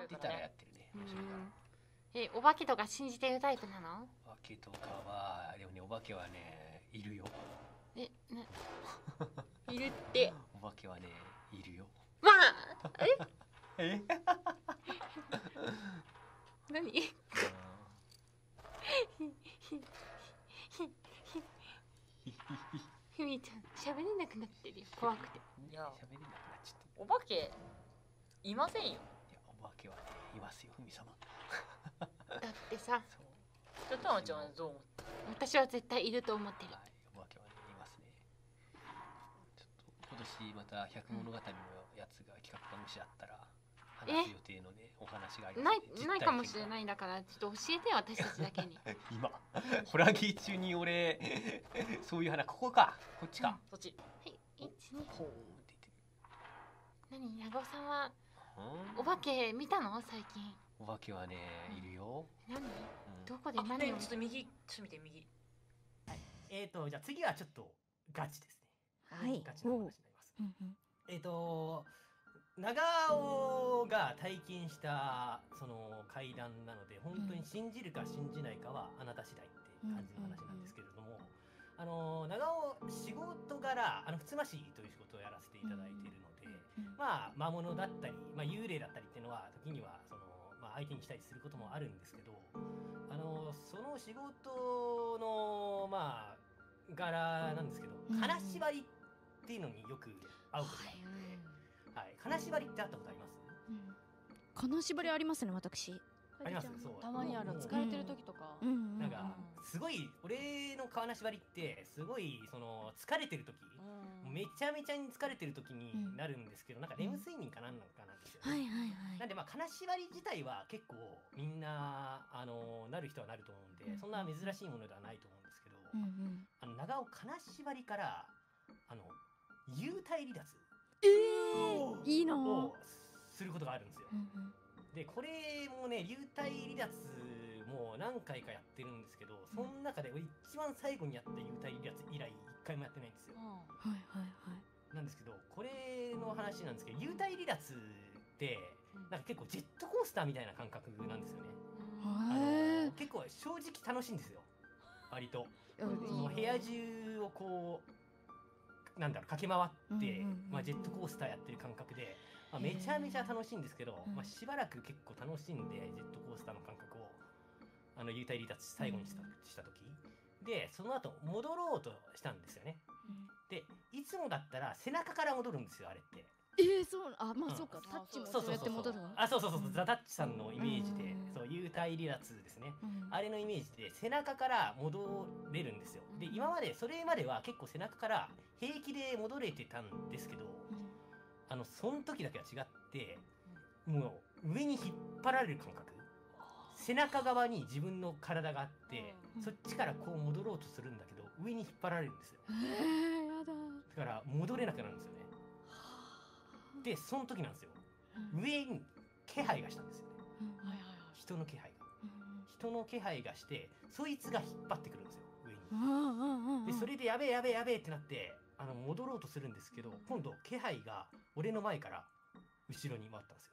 ってたらやってるね。もしかしたらお化けとか信じてるタイプなの？ お化けとかはでもね、お化けはねいるよ。 いるって。 お化けはねいるよ。 まあえ何？ふみちゃん喋れなくなってるよ、怖くて。 いや喋れなくなっちゃって。 お化けいませんよ。 いやお化けはねいますよ、ふみ様。 だってさ、 じゃあたまちゃんはどう思った？ 私は絶対いると思ってる。 はい、お化けはねいますね。ちょっと今年また百物語のやつが企画がもしあったら話す予定のねお話がありますね。 ないかもしれないんだから、ちょっと教えてよ、私たちだけに。 今ホラギ中に俺そういう話、ここかこっちか、 そっち。 はい、1、2。 ほーんって言ってる。 何、長尾さんはお化け見たの最近？ お化けはねいるよ。 何？どこであ、 何を？ ちょっと右、ちょっと見て右。 じゃあ次はちょっとガチですね。 はいガチの話になります。 うんうん長尾が体験したその怪談なので、本当に信じるか信じないかはあなた次第って感じの話なんですけれども、長尾仕事柄ふつましという仕事をやらせていただいているので、まあ魔物だったり、まあ、幽霊だったりっていうのは時にはまあ、相手にしたりすることもあるんですけど、その仕事のまあ柄なんですけど、金縛りっていうのによく会うことがあって、はい、金縛りってあったことあります？ 金縛りありますね、私。 あります。そう。 たまにある。疲れてる時とか。 なんかすごい俺の金縛りってすごい疲れてる時、めちゃめちゃに疲れてる時になるんですけど、なんかレム睡眠かなんかなんですよね。 はいはいはい。 なんでまあ金縛り自体は結構みんななる人はなると思うんで、そんな珍しいものではないと思うんですけど、長尾金縛りから幽体離脱いいなをすることがあるんですよ。でこれもね、幽体離脱も何回かやってるんですけど、その中で俺一番最後にやった幽体離脱以来一回もやってないんですよ。 はいはいはいなんですけど、これの話なんですけど、幽体離脱ってなんか結構ジェットコースターみたいな感覚なんですよね。結構正直楽しいんですよ、割と。その部屋中をこうなんだろう駆け回って、まあ、ジェットコースターやってる感覚で、まあ、めちゃめちゃ楽しいんですけど、まあ、しばらく結構楽しんでジェットコースターの感覚を幽体離脱最後にした時で、その後戻ろうとしたんですよね。でいつもだったら背中から戻るんですよ、あれって。 そう、まあそうか、タッチもそうそうやって戻るわ。 そうザ・タッチさんのイメージで、そう幽体離脱ですね、あれのイメージで背中から戻れるんですよ。で今までそれまでは結構背中から平気で戻れてたんですけど、その時だけは違って、もう上に引っ張られる感覚、背中側に自分の体があって、そっちからこう戻ろうとするんだけど上に引っ張られるんですよ。 やだ。 だから戻れなくなるんですよね。でその時なんですよ、上に気配がしたんですよね。人の気配が、人の気配がして、そいつが引っ張ってくるんですよ、上に。でそれでやべえやべえやべえってなって戻ろうとするんですけど、今度気配が俺の前から後ろに回ったんですよ。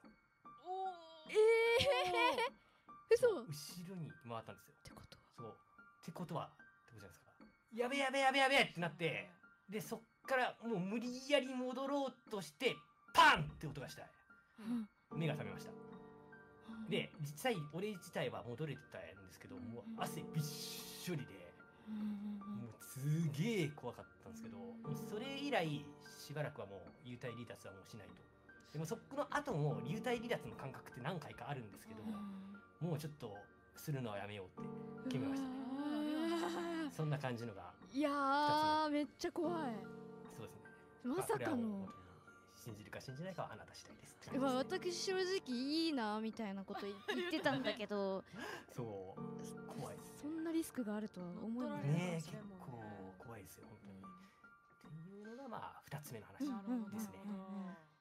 嘘。 後ろに回ったんですよ。 ってことは、 そうってことはってことじゃないですか。やべえやべえやべえやべえってなって、でそっからもう無理やり戻ろうとしてパンって音がした。目が覚めました。で実際俺自体は戻れてたんですけど、もう汗びっしょりで、もうすげえ怖かったんですけど、もうそれ以来しばらくはもう幽体離脱はもうしないと。でもそこの後も幽体離脱の感覚って何回かあるんですけど、もうちょっとするのはやめようって決めましたね。そんな感じのが。 いやーめっちゃ怖い。 そうですね。 まさかの。 信じるか信じないかはあなた次第です。 私正直いいなみたいなこと言ってたんだけど、 そう怖い。 そんなリスクがあるとは思えないね。結構怖いですよ本当に。っていうのがまあ2つ目の話ですね。